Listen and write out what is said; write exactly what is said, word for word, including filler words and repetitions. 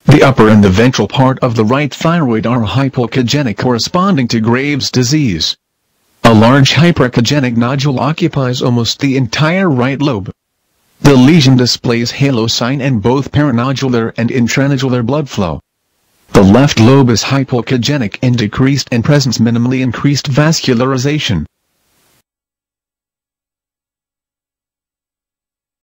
The upper and the ventral part of the right thyroid are hypoechogenic, corresponding to Graves' disease. A large hyperechogenic nodule occupies almost the entire right lobe. The lesion displays halo sign and both perinodular and intranodular blood flow. The left lobe is hypoechogenic and decreased and presents minimally increased vascularization.